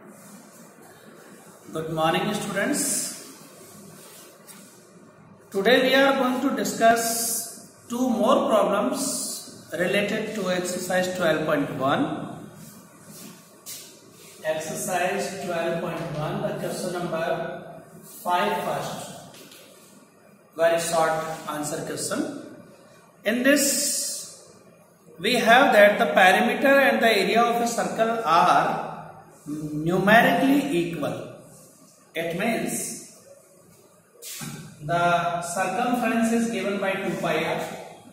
Good morning, students. Today we are going to discuss two more problems related to exercise 12.1. Exercise 12.1, the question number 5 first. Very short answer question. In this, we have that the perimeter and the area of a circle are numerically equal. It means the circumference is given by 2 pi r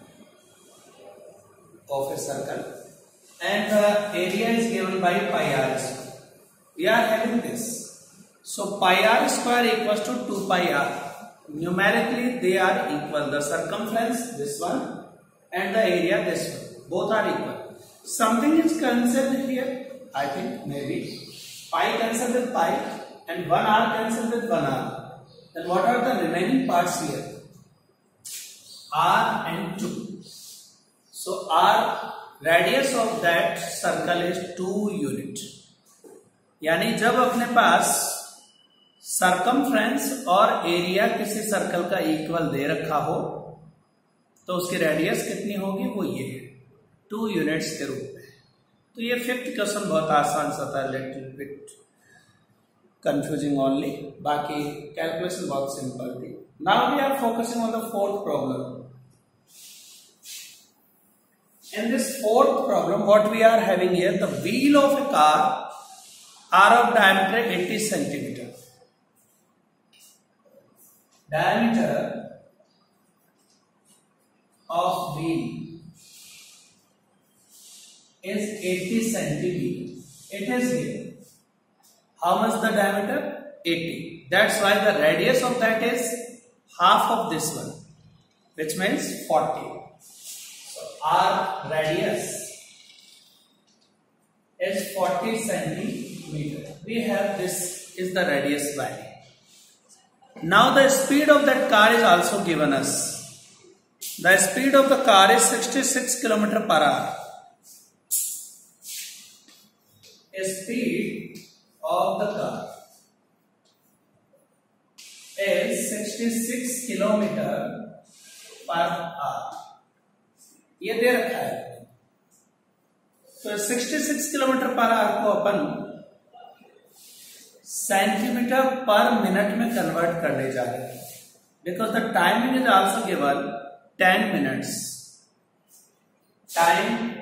of a circle and the area is given by pi r square. We are having this. So pi r square equals to 2 pi r. Numerically they are equal. The circumference, this one, and the area, this one. Both are equal. Something is cancelled here. I think maybe pi cancelled with pi. And 1 r cancelled with 1 r. Then what are the remaining parts here? R and 2. So R, radius of that circle is 2 unit. यानी जब अपने पास circumference और area किसी circle का equal दे रखा हो तो उसकी रेडियस कितनी होगी, वो ये है 2 यूनिट्स के रूप में. तो ये फिफ्थ क्वेश्चन बहुत आसान सा था, लिटिल बिट confusing only. बाकी कैलकुलेशन बहुत सिंपल थी. Now we are focusing on the fourth problem. In this fourth problem, what we are having here, the wheel of a car are of diameter 80 centimeter. Diameter of wheel is 80 centimeter. It is here. How much the diameter? 80. That's why the radius of that is half of this one, which means 40. So our radius is 40 centimeter. We have this is the radius value. Now the speed of that car is also given us. The speed of the car is 66 km per hour. Speed of the car is 66 kilometre per hour. ये दे रखा है. तो 66 kilometre per hour को अपन centimetre per minute में convert करने जा रहे हैं. Because the timing is also given 10 minutes. Time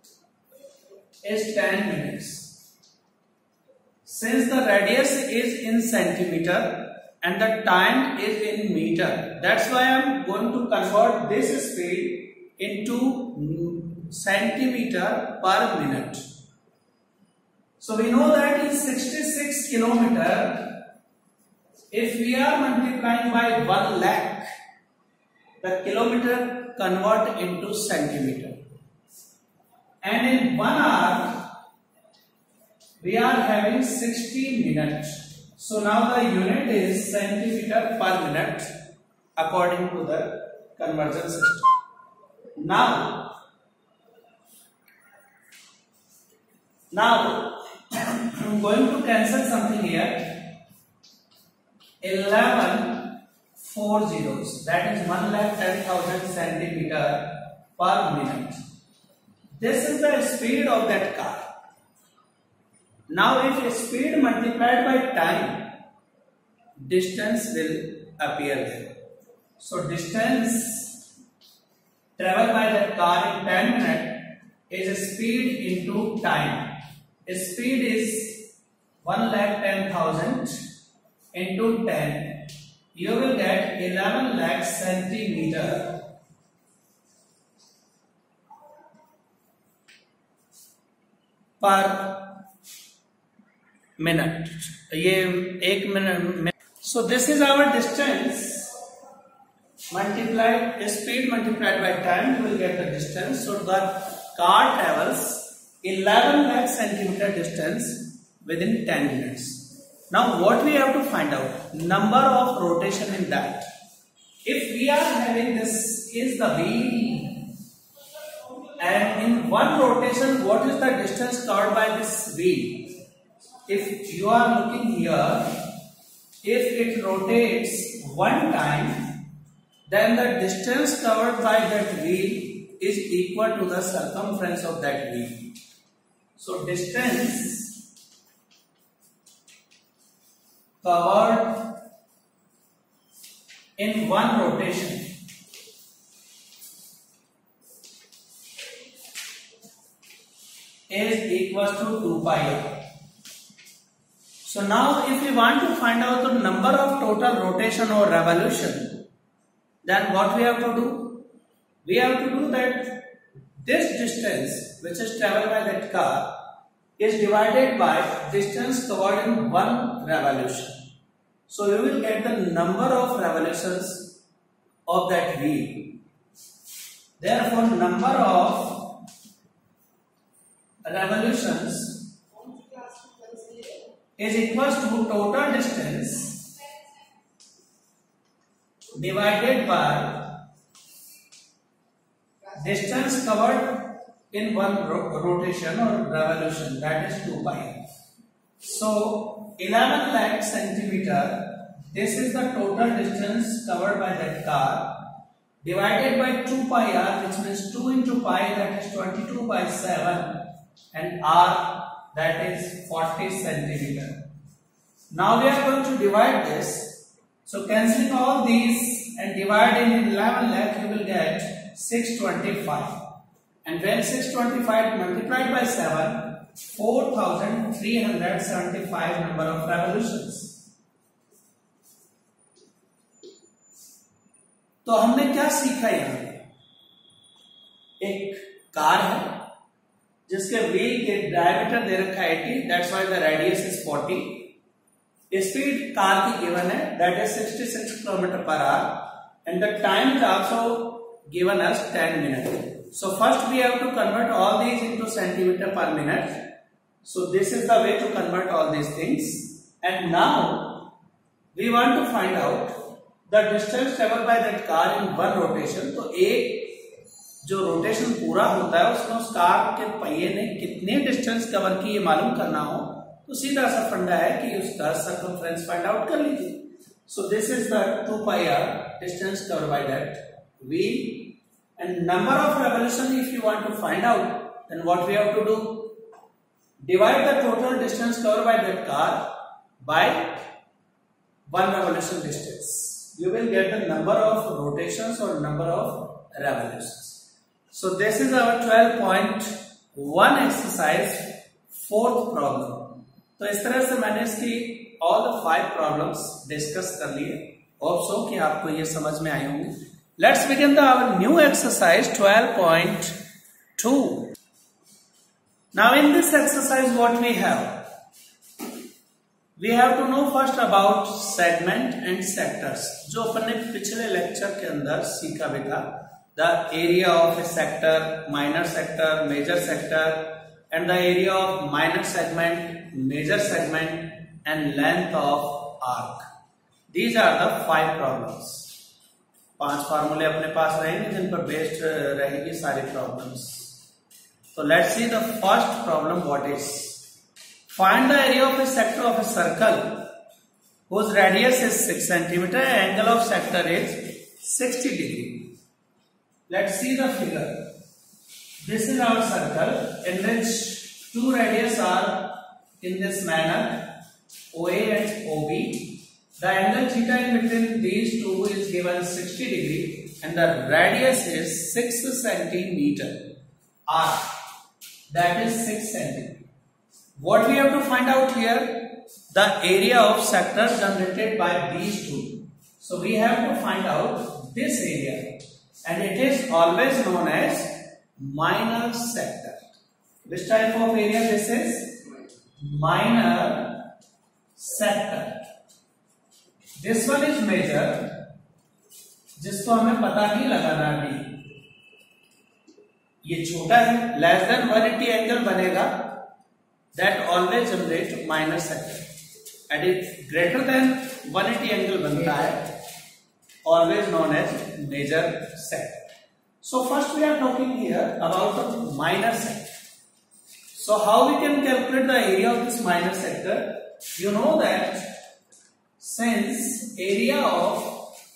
is 10 minutes. Since the radius is in centimeter and the time is in meter, that's why I am going to convert this speed into centimeter per minute. So we know that in 66 kilometer, if we are multiplying by 1 lakh, the kilometer convert into centimeter. And in 1 hour, we are having 60 minutes. So now the unit is centimeter per minute according to the conversion system. Now I'm going to cancel something here. 11 4 zeros. That is 1,10,000 centimeter per minute. This is the speed of that car. Now if speed multiplied by time, distance will appear there. So distance traveled by that car in 10 minutes is speed into time. Speed is 1,10,000 into 10. You will get 11 lakh centimeter per minute. ये 1 minute. So this is our distance multiplied, speed multiplied by time, you will get the distance. So the car travels 11 lakh centimeter distance within 10 minutes. Now what we have to find out? Number of rotation in that. If we are having this is the wheel, and in one rotation what is the distance covered by this wheel? if you are looking here, if it rotates one time, then the distance covered by that wheel is equal to the circumference of that wheel. So distance covered in one rotation is equal to 2 pi r. So now if we want to find out the number of total rotation or revolution, then what we have to do? We have to do that this distance which is traveled by that car is divided by distance covered in one revolution. So you will get the number of revolutions of that wheel. Therefore, number of revolutions is equal to total distance divided by distance covered in one rotation or revolution, that is 2 pi. So 11 lakh centimeter, this is the total distance covered by that car, divided by 2 pi r, which means 2 into pi, that is 22 by 7, and r, that is 40 centimeter. Now we are going to divide this. So cancelling all these and dividing in 11 lakh, you will get 625. And when 625 multiplied by 7, 4375 number of revolutions. तो हमने क्या सीखा यहाँ पे? एक car है जिसके wheel के डायमीटर दे रखा है 80, that's why the radius is 40. Speed car की गिवन है, that is 66 kilometre per hour, and the time is also given us 10 minute. So first we have to convert all these into centimeter per minute. So this is the way to convert all these things. And now we want to find out the distance traveled by that car in one rotation. तो एक जो rotation पूरा होता है उसमें उस car के पहिए ने कितने डिस्टेंस कवर की ये मालूम करना हो तो सीधा सा फंडा है कि उसका सर्कमफ्रेंस फाइंड आउट कर लीजिए. So this is the 2 pi r distance covered by that wheel. And number of revolution, if you want to find out, then what we have to do? Divide the total distance covered by that car by one revolution distance. You will get the number of rotations or number of revolutions. So this is our 12.1 exercise, fourth problem. तो इस तरह से मैंने इसकी all the 5 problems discuss कर लिए. Hope so कि आपको ये समझ में आए होंगे. Let's begin our new exercise 12.2. Now in this exercise what we have? We have to know first about segment and sectors. जो अपन ने पिछले लेक्चर के अंदर सीखा भी था. The area of a sector, minor sector, major sector, and the area of minor segment, major segment, and length of arc. These are the 5 problems. 5 फार्मूले अपने पास रहेंगे जिन पर बेस्ड रहेगी सारी प्रॉब्लम्स. तो let's see the first problem. What is? Find the area of a sector of a circle whose radius is 6 centimeter and angle of sector is 60 degree. Let's see the figure. This is our circle in which 2 radius are in this manner, OA and OB. The angle theta in between these two is given 60 degree and the radius is 6 centimeter. R, that is 6 centimeter. What we have to find out here? The area of sector generated by these two. So we have to find out this area and it is always known as minor sector. Which type of area this is? Minor sector. This one is major, जिसको हमें पता नहीं लगाना अभी. ये छोटा है, less than 180 angle बनेगा, that always generate minor sector. And if greater than 180 angle बनता है, always known as major sector. So first we are talking here about the minor sector. So how we can calculate the area of this minor sector? You know that since area of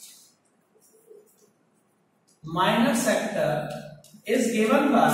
minor sector is given by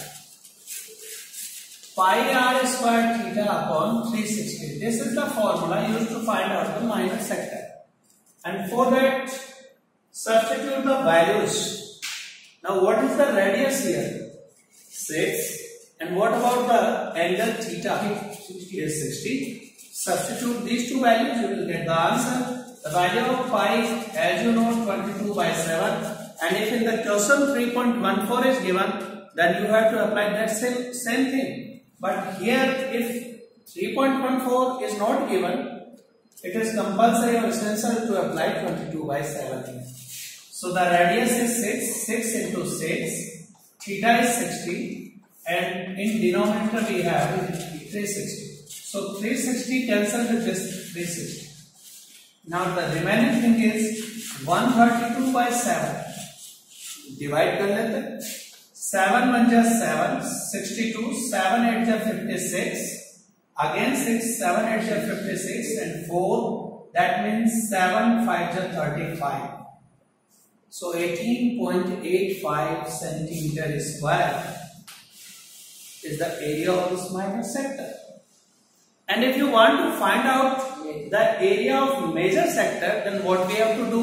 pi r square theta upon 360. This is the formula used to find out the minor sector. And for that, substitute the values. Now what is the radius here? 6. And what about the angle theta? Is 60. Substitute these two values, you will get the answer. The value of pi, as you know, 22 by 7. And if in the question 3.14 is given, then you have to apply that same thing. But here, if 3.14 is not given, it is compulsory or essential to apply 22 by 7. So the radius is 6 into 6, theta is 60, and in denominator we have 360. So 360 cancels with this 360. Now the remaining thing is 132 by 7. Divide कर लेते हैं. 7 1 जा 7, 62, 7 8 जा 56, again 6, 7 8 जा 56 and 4, that means 7 5 जा 35. So 18.85 centimeter square is the area of this minor sector. And if you want to find out the area of major sector, then what we have to do?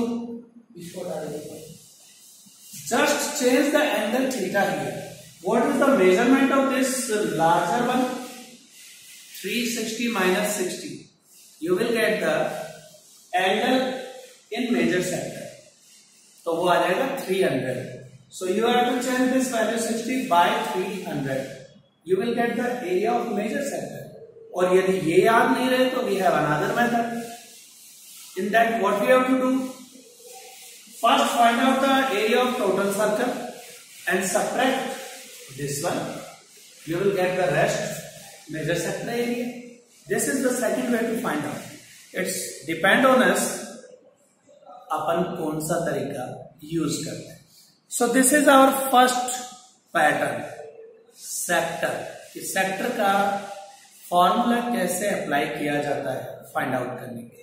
Just change the angle theta here. What is the measurement of this larger one? 360 minus 60. You will get the angle in major sector. So वो आ जाएगा 300. So you have to change this value 60 by 300. You will get the area of major sector. और यदि ये याद नहीं रहे तो we have another method. In that what we have to do? First find out the area of total circle and subtract this one. You will get the rest major sector area. This is the second way to find out. It's depend on us अपन कौन सा तरीका use करते हैं. So this is our first pattern, sector. इस sector का formula कैसे apply किया जाता है फाइंड आउट करने के लिए.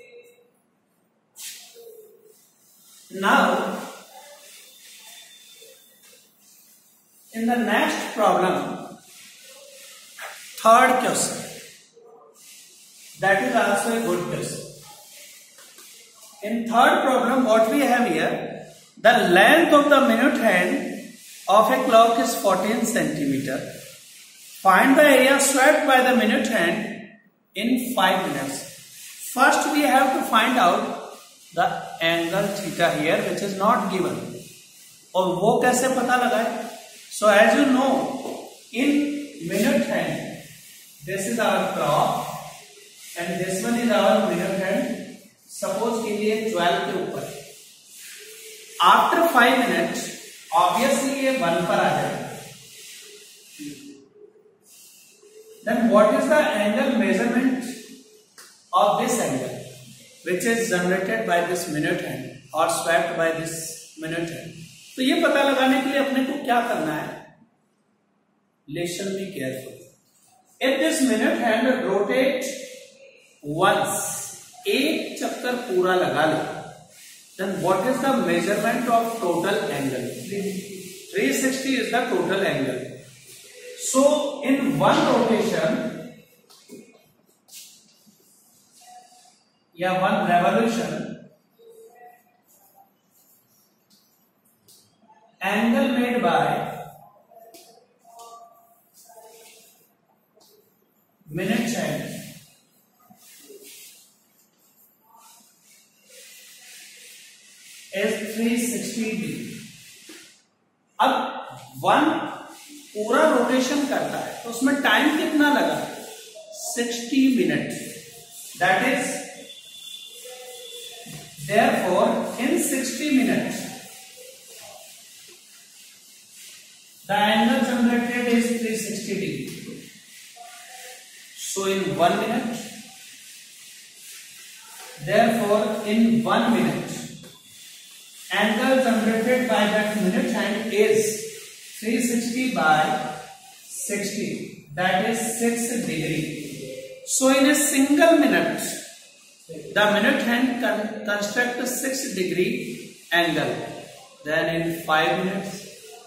Now, in the next problem, third question, that is also a good question. In third problem, what we have here, the length of the minute hand of a clock is 14 centimeter. Find the area swept by the minute hand in 5 minutes. First, we have to find out the angle theta here, which is not given. और वो कैसे पता लगाए? So as you know, in minute hand, this is our clock and this one is our minute hand. Suppose के लिए 12 के ऊपर. After 5 minutes, obviously ये 1 पर आ जाएगा. Then what is the angle measurement of this angle, which is generated by this minute hand or swept by this minute hand? तो ये पता लगाने के लिए अपने को क्या करना है? Listen me carefully. If this minute hand rotate once, एक चक्कर पूरा लगा ले, then what is the measurement of total angle? 360 is the total angle. So in one rotation या one revolution, angle made by minute hand is 360 degree. अब one पूरा rotation करता है तो उसमें टाइम कितना लगा? 60 minute. That is therefore in 60 minutes the angle generated is 360 degree. So in 1 minute, therefore in 1 minute angle generated by that minute hand is 360 by 60, that is 6 degree. So in a single minute, the minute hand construct a 6 degree angle. Then in 5 minutes,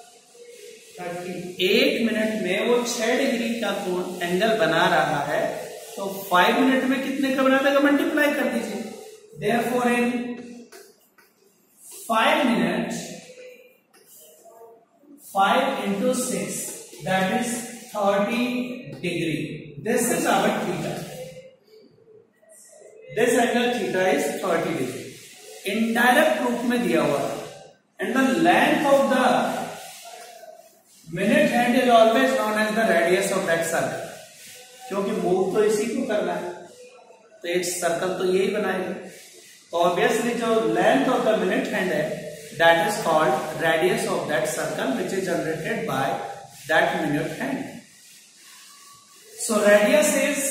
1 minute में वो 6 degree का कोण angle बना रहा है, तो 5 minute में कितने का बना देगा, मल्टीप्लाई कर दीजिए. Therefore in 5 minutes, 5 into 6, that is 30 degree. This is our theta. This angle theta is 30 degree. Indirect रूप में दिया हुआ है. And the length of the minute hand is always known as the radius of that circle. क्योंकि move तो इसी को करना है, तो एक सर्कल तो यही बनाएगा. तो ऑब्वियसली जो length of the minute hand है, that is called radius of that circle which is generated by that minute hand. So radius is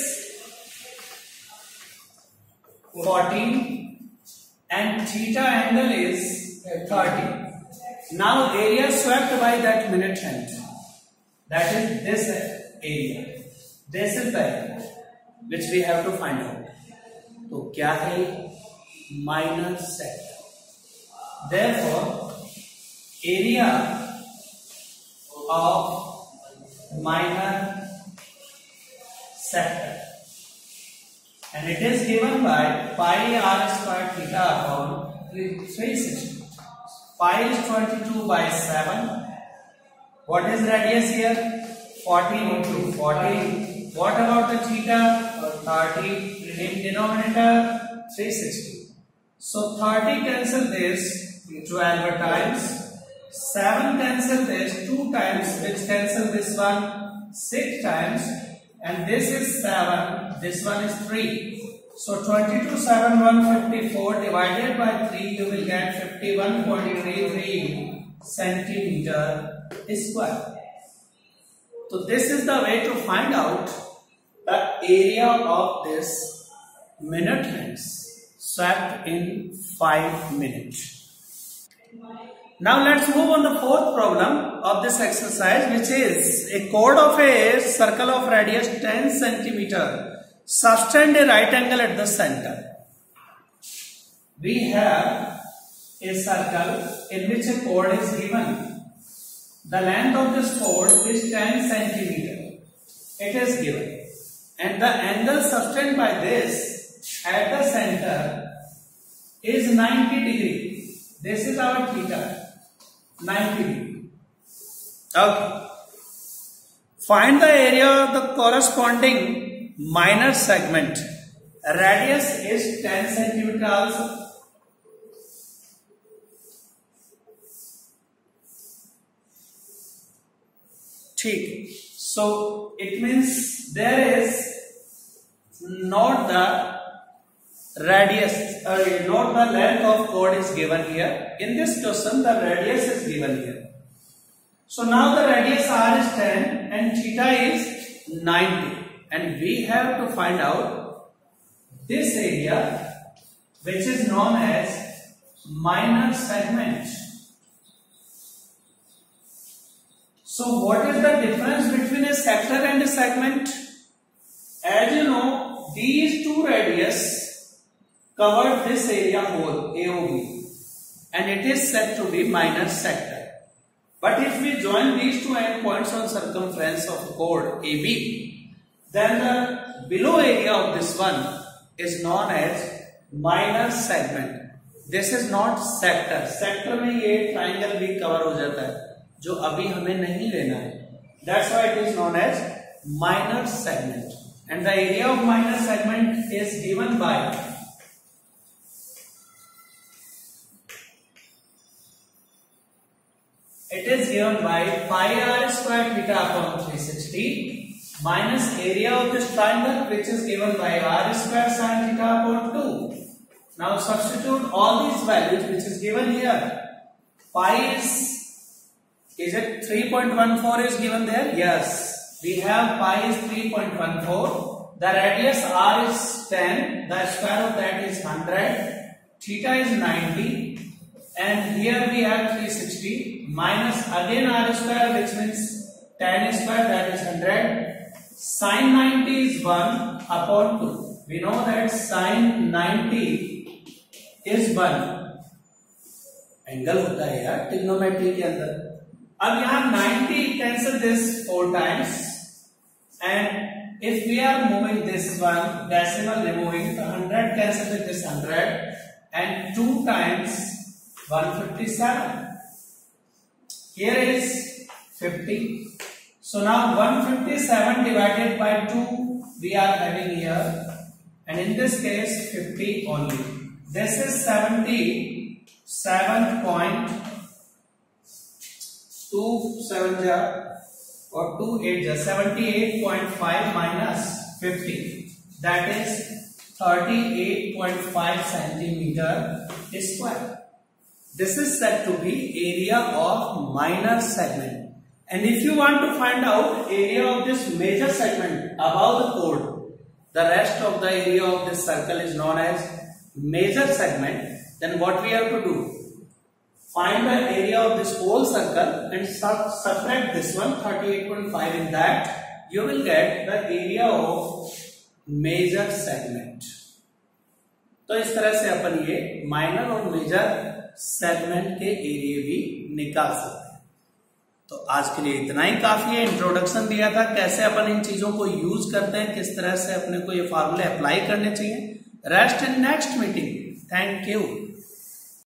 14 and theta angle is 30. Now area swept by that minute hand, that is this area. This is the area which we have to find out. तो क्या है, minor sector. Therefore area of minor sector, and it is given by pi r square theta upon 360. Pi is 22 by 7. What is radius here? 14 into 40. What about the theta? 30. In denominator 360. So 30 cancel this 12 times. 7 cancel this 2 times, which cancel this one 6 times. And this is 7. This one is 3. So 22 7 154 divided by 3, you will get 51.33 centimeter square. So this is the way to find out the area of this minute hands swept in 5 minutes. Now let's move on the fourth problem of this exercise, which is a chord of a circle of radius 10 centimeter sustained a right angle at the center. We have a circle in which a chord is given. The length of this chord is 10 centimeter. It is given. And the angle sustained by this at the center is 90 degree. This is our theta, 90 degree. Okay. Find the area of the corresponding minor segment. Radius is 10 centimeter also. ठीक. So it means there is not the radius, not the length of chord is given here. In this question, the radius is given here. So now the radius r is 10 and theta is 90. And we have to find out this area, which is known as minor segment. So what is the difference between a sector and a segment? As you know, these two radius cover this area whole, AOB, and it is said to be minor sector. But if we join these two endpoints on circumference of chord AB, then the below area of this one is known as minor segment. This is not sector. Sector में ये triangle भी cover हो जाता है, जो अभी हमें नहीं लेना है. That's why it is known as minor segment. And the area of minor segment is given by pi r square theta upon 360 minus area of this triangle, which is given by r square sin theta upon 2. Now substitute all these values which is given here. Pi is it 3.14 is given there? Yes. We have pi is 3.14. The radius r is 10. The square of that is 100. Theta is 90. And here we have 360 minus again r square, which means tan square, that is 100. Sin 90 is 1 upon 2. We know that sin 90 is 1. Angle होता है यार trigonometry के अंदर. अब यहाँ 90 cancel this 4 times, and if we are moving this one decimal removing, so 100 cancel with this 100, and 2 times 157. Here is 50. So now 157 divided by 2 we are having here, and in this case 50 only. This is 77.27 or 28 78.5 minus 50, that is 38.5 centimeter square. This is said to be area of minor segment. And if you want to find out area of this major segment above the chord, the rest of the area of this circle is known as major segment, then what we have to do? Find the area of this whole circle and subtract this one 38.5. In that you will get the area of major segment. तो इस तरह से अपन ये minor और major segment के area भी निकाल सकते हैं. तो आज के लिए इतना ही काफी है. इंट्रोडक्शन दिया था कैसे अपन इन चीजों को यूज करते हैं, किस तरह से अपने को ये फार्मूले अप्लाई करने चाहिए. Rest in next meeting. Thank you.